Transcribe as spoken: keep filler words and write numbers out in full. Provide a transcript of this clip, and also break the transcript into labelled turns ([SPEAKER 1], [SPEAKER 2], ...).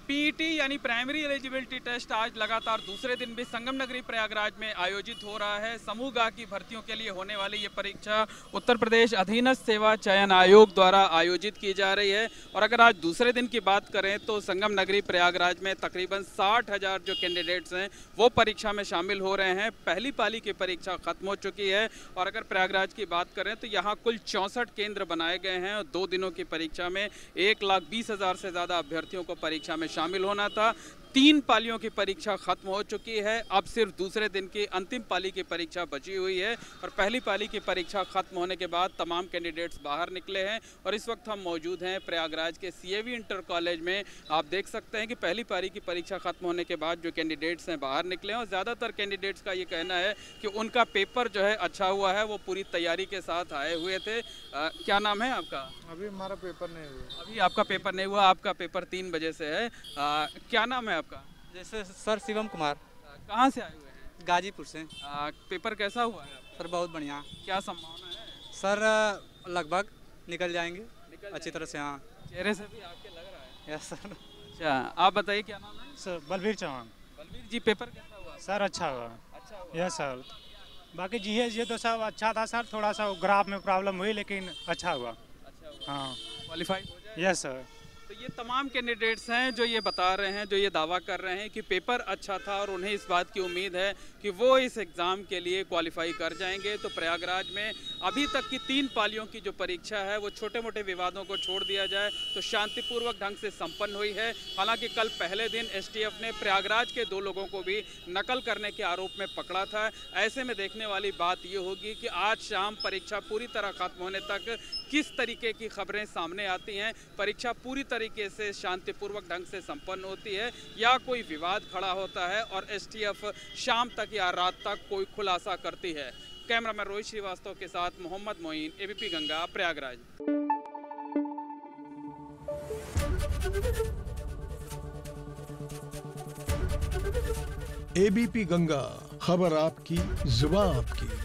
[SPEAKER 1] PET यानी primary eligibility test आज लगातार दूसरे दिन भी संगम नगरी प्रयागराज में आयोजित हो रहा है। समूह गा की भर्तियों के लिए होने वाली ये परीक्षा उत्तर प्रदेश अधीनस्थ सेवा चयन आयोग द्वारा आयोजित की जा रही है। और अगर आज दूसरे दिन की बात करें तो संगम नगरी प्रयागराज में तकरीबन साठ हजार जो कैंडिडेट्स हैं वो परीक्षा में शामिल हो रहे हैं। पहली पाली की परीक्षा खत्म हो चुकी है और अगर प्रयागराज की बात करें तो यहाँ कुल चौंसठ केंद्र बनाए गए हैं और दो दिनों की परीक्षा में एक लाख बीस हजार से ज़्यादा अभ्यर्थियों को परीक्षा में शामिल होना था। तीन पालियों की परीक्षा खत्म हो चुकी है, अब सिर्फ दूसरे दिन की अंतिम पाली की परीक्षा बची हुई है और पहली पाली की परीक्षा खत्म होने के बाद तमाम कैंडिडेट्स बाहर निकले हैं। और इस वक्त हम मौजूद हैं प्रयागराज के सीएवी इंटर कॉलेज में। आप देख सकते हैं कि पहली पाली की परीक्षा खत्म होने के बाद जो कैंडिडेट्स हैं बाहर निकले हैं और ज़्यादातर कैंडिडेट्स का ये कहना है कि उनका पेपर जो है अच्छा हुआ है, वो पूरी तैयारी के साथ आए हुए थे। आ, क्या नाम है आपका?
[SPEAKER 2] अभी हमारा पेपर नहीं हुआ।
[SPEAKER 1] अभी आपका पेपर नहीं हुआ, आपका पेपर तीन बजे से है। आ, क्या नाम है आपका?
[SPEAKER 3] जैसे सर शिवम कुमार।
[SPEAKER 1] कहाँ से आए हुए हैं?
[SPEAKER 3] गाजीपुर से।
[SPEAKER 1] आ, पेपर कैसा हुआ है आपका?
[SPEAKER 3] सर बहुत बढ़िया।
[SPEAKER 1] क्या संभावना है?
[SPEAKER 3] सर लगभग निकल जाएंगे
[SPEAKER 1] निकल
[SPEAKER 3] अच्छी तरह से। हाँ,
[SPEAKER 1] चेहरे से भी आपके लग रहा है।
[SPEAKER 3] Yes sir.
[SPEAKER 1] अच्छा, आप बताइए क्या नाम है?
[SPEAKER 4] सर बलबीर चौहान।
[SPEAKER 1] बलबीर जी, पेपर कैसा हुआ?
[SPEAKER 4] सर अच्छा हुआ।
[SPEAKER 1] अच्छा हुआ।
[SPEAKER 4] Yes sir. बाकी जी एस ये तो सब अच्छा था सर, थोड़ा सा ग्राफ में प्रॉब्लम हुई लेकिन अच्छा हुआ।
[SPEAKER 1] अच्छा हुआ।
[SPEAKER 4] हाँ
[SPEAKER 1] क्वालिफाइड हो जाए?
[SPEAKER 4] Yes sir.
[SPEAKER 1] तो ये तमाम कैंडिडेट्स हैं जो ये बता रहे हैं, जो ये दावा कर रहे हैं कि पेपर अच्छा था और उन्हें इस बात की उम्मीद है कि वो इस एग्ज़ाम के लिए क्वालिफाई कर जाएंगे। तो प्रयागराज में अभी तक की तीन पालियों की जो परीक्षा है वो छोटे मोटे विवादों को छोड़ दिया जाए तो शांतिपूर्वक ढंग से संपन्न हुई है। हालांकि कल पहले दिन एसटीएफ ने प्रयागराज के दो लोगों को भी नकल करने के आरोप में पकड़ा था। ऐसे में देखने वाली बात ये होगी कि आज शाम परीक्षा पूरी तरह खत्म होने तक किस तरीके की खबरें सामने आती हैं। परीक्षा पूरी तरीके से शांतिपूर्वक ढंग से संपन्न होती है या कोई विवाद खड़ा होता है और एसटीएफ शाम तक या रात तक कोई खुलासा करती है। कैमरामैन रोहित श्रीवास्तव के साथ मोहम्मद मोइन, एबीपी गंगा, प्रयागराज।
[SPEAKER 5] एबीपी गंगा, खबर आपकी, जुबान आपकी।